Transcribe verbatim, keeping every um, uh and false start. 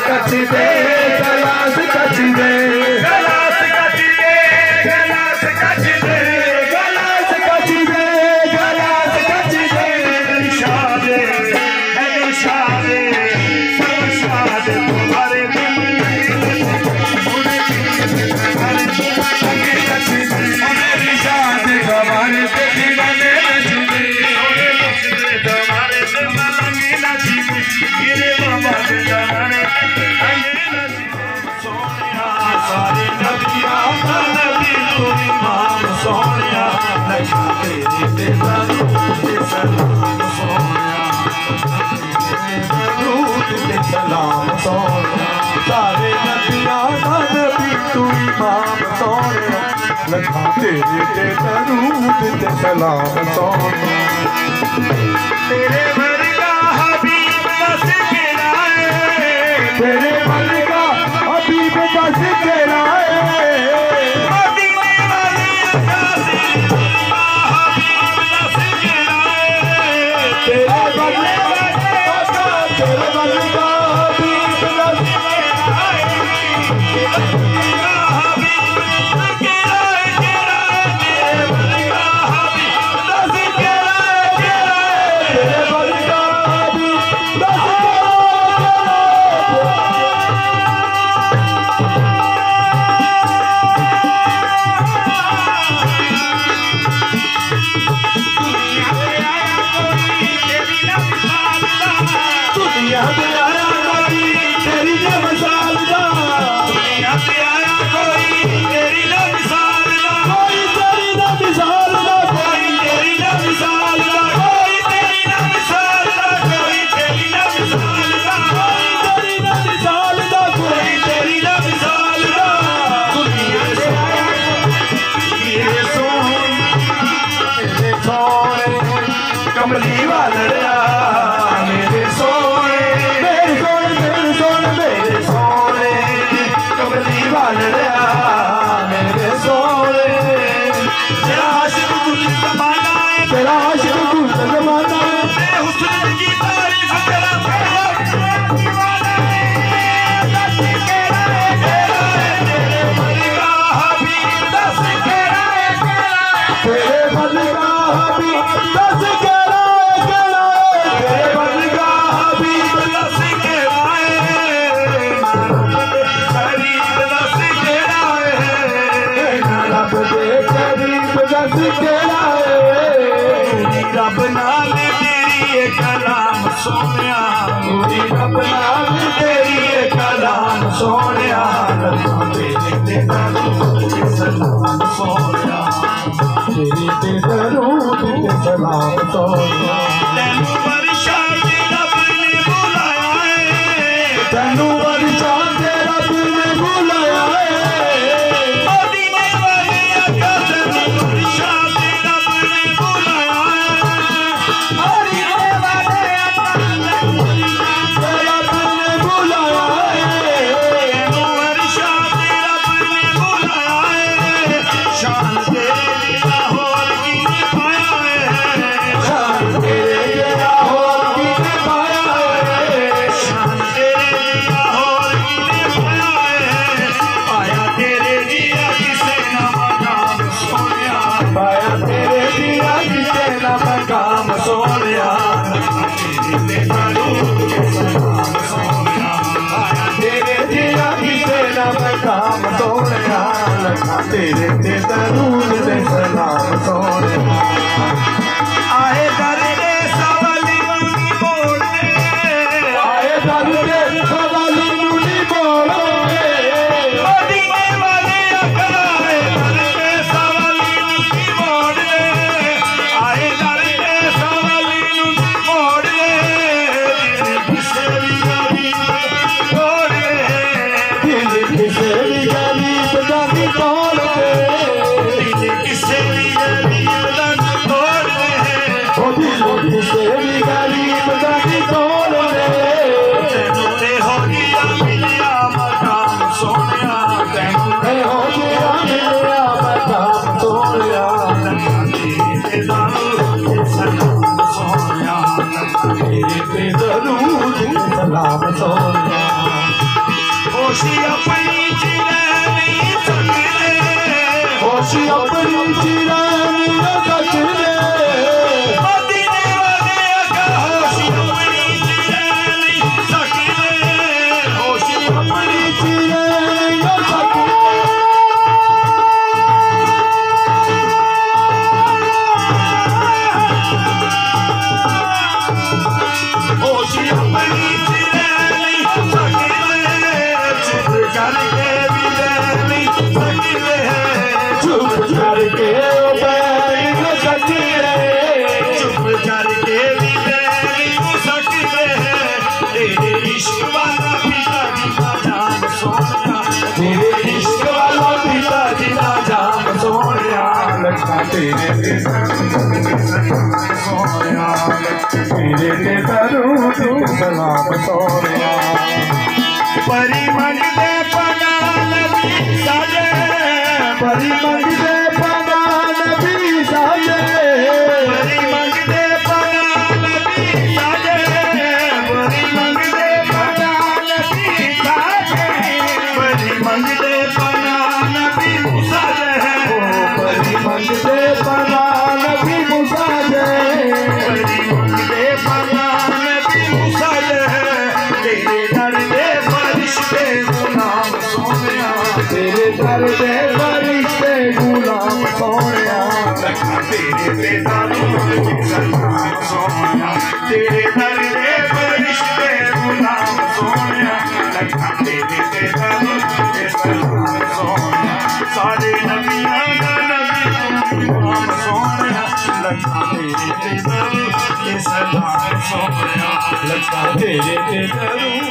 कच दे गलास कच दे गलास कच दे गलास कच दे गलास कच दे गलास कच दे निशाद है निशाद निशाद तुम्हारे दिल निशाद हमारे दीवाने सारे नबिया का नबी तू इमाम सोनिया लगा तेरे ते दरूद ते सलाम सोनिया दरूद ते सलाम सोनिया सारे नबिया का नबी तू इमाम सोनिया लगा तेरे ते दरूद ते सलाम सोनिया तेरे वर्गा हबीब बस गिराए तेरे वर्गा हबीब बस गिराए मदीने वाली अकासी हबीब बस गिराए तेरे वर्गा तेरे वर्गा हबीब बस गिराए कमली वालड़ा मेरे सोने मेरे सोने मेरे सोने मेरे सोने कमली वालड़ा मेरे सोने तेरा आशिक गुल ज़माना है तेरा आशिक गुल ज़माना है तेरे हुस्न की तारीफ तेरा दीवाना है दस केरा है तेरा तेरे मलिका हबीब दस केरा है तेरे मलिका हबीब दस केरा रब नाल तेरी कलाम सोनिया रब नाल तेरी कलाम सोनिया तेरे ते दरूद ते सलाम सोनिया तेरे ते दरूद ते सलाम सोनिया तैनू वर्षा दे रब ने बुलाया है तैनू वर्षा दे रब ने बुलाया है मदीने वाले आका तैनू वर्षा दे रब ने बुलाया है मदीने वाले आका तैनू रब ने बुलाया है तैनू वर्षा दे रब ने बुलाया है शान तेरी लाहौर की पाया है शान तेरी लाहौर की पाया है शान तेरी लाहौर की पाया है पाया तेरे दिया किसे ना मकाम सोनिया पाया तेरे दिया किसे ना मकाम सोनिया तेरे ते दरूद ते सलाम सोनिया पाया तेरे दिया किसे ना मकाम सोनिया लगा तेरे ते दरूद ते सलाम सोनिया आए दर दे सवाली मुनी बोले आए दर दे सवाली मुनी बोले मदीने वाले आका आए दर दे सवाली मुनी बोले आए दर दे सवाली मुनी बोले दिल किसे भी गरीब बोले दिल किसे भी गरीब जानी बोले दिल किसे भी होश अपनी चिरानी सकले मदीने वाले का होश अपनी चिरानी सकले होश अपनी चिरानी सकले होश अपनी चिरानी सकले चुप करके भी नहीं सकले चुप करके बैठ सकले चुप करके भी नहीं सकले तेरे इश्क वाला पिता जी का जान सोनिया तेरे इश्क वाला पिता जी का जान सोनिया लखा तेरे सोनिया तेरे ते दरूद सलाम सोनिया परी मंगदे पना नबी साजे परी मंगदे पना नबी साजे परी मंगदे पना नबी साजे परी मंगदे पना नबी साजे परी मंगदे पना नबी साजे परी मंगदे पना नबी साजे परी मंगदे पना नबी साजे तेरे दर दे फरिश्ते गुलाम सोनिया तेरे दर दे फरिश्ते गुलाम सोनिया लखा तेरे ते दरूद सलाम सोनिया तेरे दर दे फरिश्ते गुलाम सोनिया लखा तेरे ते दरूद सलाम सोनिया सारे नबियां दा नबी गुलाम सोनिया लखा तेरे ते दरूद सलाम सोनिया लखा तेरे ते दरूद